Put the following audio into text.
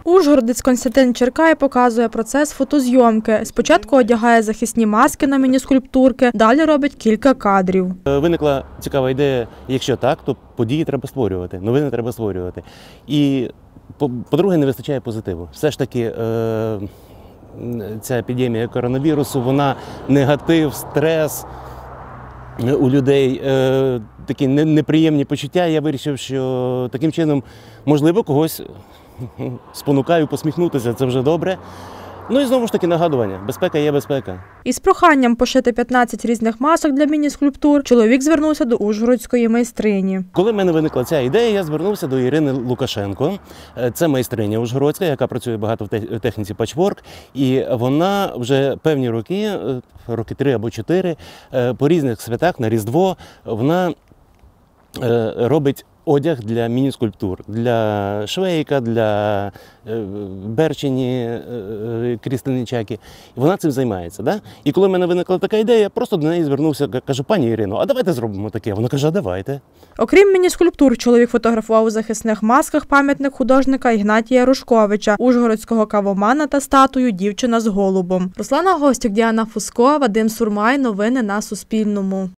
Ужгородець Костянтин Черкай показує процес фотозйомки. Спочатку одягає захисні маски на міні-скульптурки, далі робить кілька кадрів. Виникла цікава ідея, якщо так, то події треба створювати, новини треба створювати. І, по-друге, не вистачає позитиву. Все ж таки, ця епідемія коронавірусу, вона негатив, стрес у людей, такі неприємні почуття. Я вирішив, що таким чином, можливо, когось спонукаю посміхнутися, це вже добре. Ну і знову ж таки нагадування, безпека є безпека. Із проханням пошити 15 різних масок для міні-скульптур чоловік звернувся до ужгородської майстрині. Коли в мене виникла ця ідея, я звернувся до Ірини Лукашенко. Це майстриня ужгородська, яка працює багато в техніці патчворк. І вона вже певні роки, роки 3 або 4, по різних святах на Різдво, вона робить одяг для міні-скульптур, для Швейка, для Берчині, Крістини Чакі. Вона цим займається. Да? І коли в мене виникла така ідея, я просто до неї звернувся, кажу: пані Ірино, а давайте зробимо таке. Вона каже: а давайте. Окрім міні-скульптур, чоловік фотографував у захисних масках пам'ятник художника Ігнатія Рушковича, ужгородського кавомана та статую «Дівчина з голубом». Руслана Гостюк, Діана Фуско, Вадим Сурмай. Новини на Суспільному.